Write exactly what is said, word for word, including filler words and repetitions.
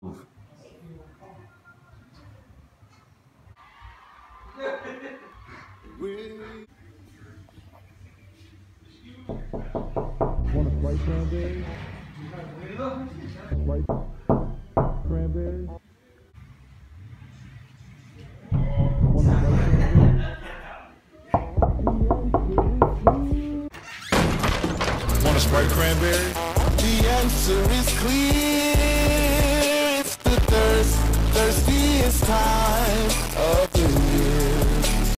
Move. Want a Sprite cranberry? Sprite cranberry? Want a Sprite cranberry? Want a Sprite cranberry? The answer is clear. It's the thirst, thirstiest time of